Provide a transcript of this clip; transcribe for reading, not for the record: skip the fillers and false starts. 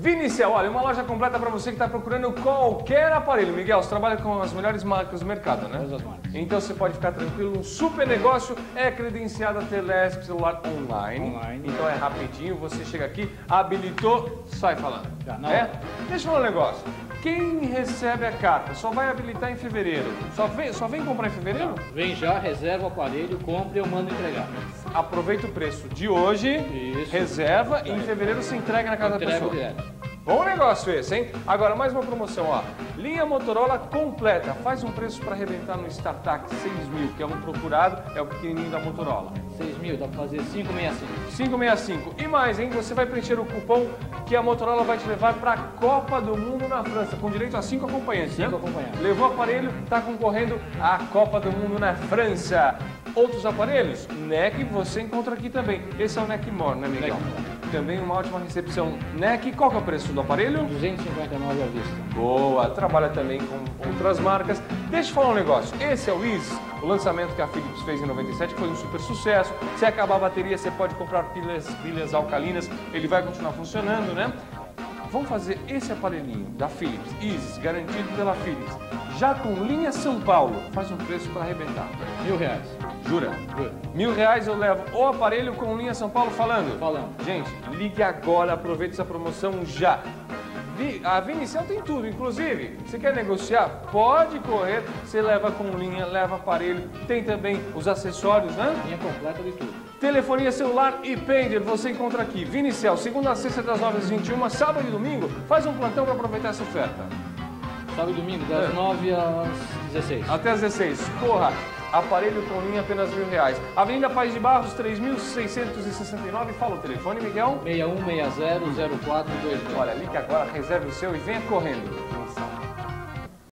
Vinicial, olha, uma loja completa para você que está procurando qualquer aparelho. Miguel, você trabalha com as melhores marcas do mercado, né? Todas as marcas. Então você pode ficar tranquilo, um super negócio, é credenciado a Telesp celular online. Então é rapidinho, você chega aqui, habilitou, sai falando. Já, não. Deixa eu falar um negócio. Quem recebe a carta só vai habilitar em fevereiro. Só vem comprar em fevereiro? Vem já, reserva o aparelho, compra e eu mando entregar. Aproveita o preço de hoje, Isso. reserva e em fevereiro você entrega na casa da Entrego pessoa. direto. Bom negócio esse, hein? Agora, mais uma promoção, ó. Linha Motorola completa. Faz um preço para arrebentar no StarTAC 6.000, que é um procurado, é o pequenininho da Motorola. 6.000, dá pra fazer 565. 565. E mais, hein? Você vai preencher o cupom que a Motorola vai te levar para a Copa do Mundo na França, com direito a 5 acompanhantes, 5 né? acompanhantes. Levou o aparelho, está concorrendo à Copa do Mundo na França. Outros aparelhos? NEC você encontra aqui também. Esse é o NEC More, né, Miguel? Também uma ótima recepção. NEC, qual que é o preço do aparelho? 259 à vista. Boa, trabalha também com outras marcas. Deixa eu falar um negócio, esse é o Easy, o lançamento que a Philips fez em 97, foi um super sucesso. Se acabar a bateria, você pode comprar pilhas alcalinas, ele vai continuar funcionando, né? Vamos fazer esse aparelhinho da Philips, Easy, garantido pela Philips, já com linha São Paulo, faz um preço para arrebentar. R$1.000. Jura? Jura. R$1.000 eu levo o aparelho com linha São Paulo falando? Falando. Gente, ligue agora, aproveite essa promoção já. A Vinicial tem tudo, inclusive, você quer negociar? Pode correr, você leva com linha, leva aparelho, tem também os acessórios, né? Linha completa de tudo. Telefonia celular e Pager, você encontra aqui. Vinicial, segunda a sexta das 9 às 21, sábado e domingo, faz um plantão para aproveitar essa oferta. Sábado e domingo, das 9 às 16. Até às 16, corra! Aparelho com linha apenas R$1.000. Avenida Paz de Barros, 3.669. Fala o telefone, Miguel. 61600422. Olha, ligue agora, reserve o seu e venha correndo.